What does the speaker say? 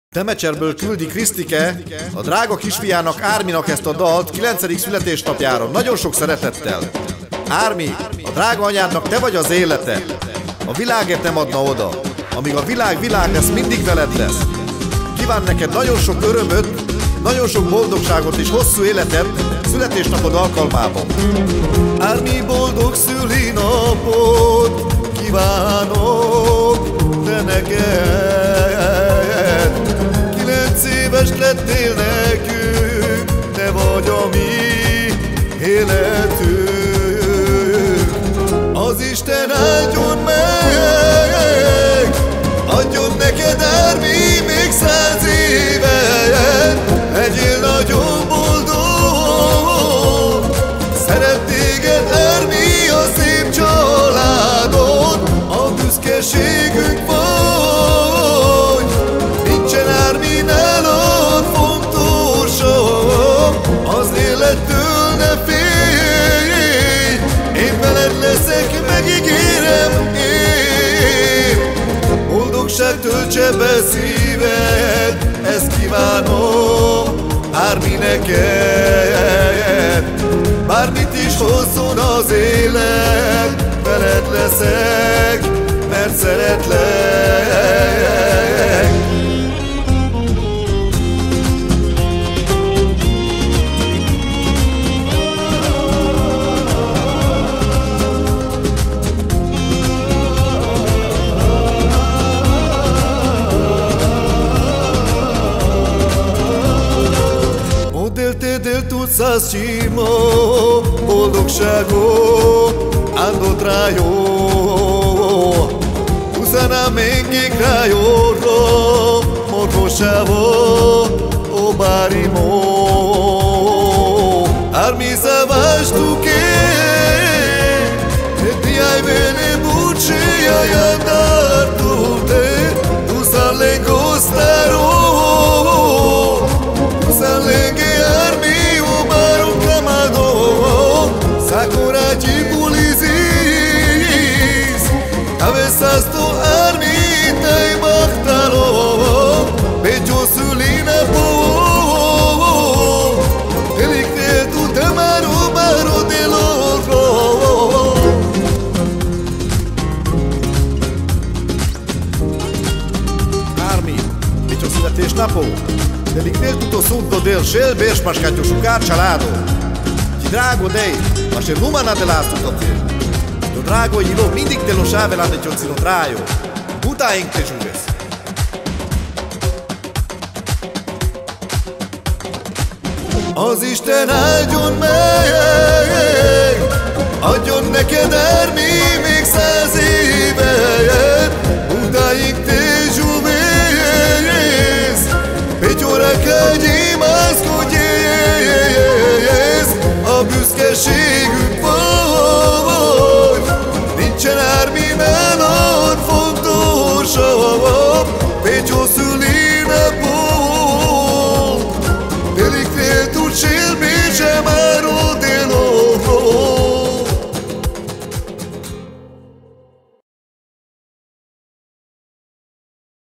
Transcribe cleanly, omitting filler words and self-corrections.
Temecserből küldi Krisztike a drága kisfiának, Árminak ezt a dalt 9. születésnapjára. Nagyon sok szeretettel. Ármi, a drága anyádnak te vagy az élete. A világért nem adna oda. Amíg a világ lesz, mindig veled lesz. Kíván neked nagyon sok örömöt, nagyon sok boldogságot és hosszú életet születésnapod alkalmában. Ármi, boldog szülinapot kívánok te neked. 9 éves lettél nekünk, te vagy a mi életünk. Az Isten áldjon meg, adjon neked, Ármi, még 100 évet. Legyél nagyon boldog, szeret téged, Ármi, a szép családod, a büszkeségünk vagy. Nincsen, Ármi, nálad fontosabb, az élettől ne félj. Én veled leszek, megígérem én. Boldogság töltse be szíved, ezt kívánom, Ármi, neked. Bármit is hozzon az élet, veled leszek, mert szeretlek. Del tutto simo, boldogságot áldott rájó. Uszana mengi rájóra, morgosával, o bárimo. Ármi, zavastuke, tiai vele buccia jandartute, tu salengo staro, tu salenge. Sakura Bulizis, avesas tu, Ármi, te mahtalo, pecho sulina po, delicte tu te maro de loro. Ármi, pecho születésnapod, delicte tu sunto del šel beš maškaťu šukár čaládo. Drago dej, vaše lumana de lászlókat. To drago ilo, mindig te lo sávelán egy ocino trájó. Utáink te zsúvesz. Az Isten áldjon meg, adjon neked, Ármi, még 100 évet. Utáink te zsúvesz, Petyora kagyi mászkodjész, a büszkeségünk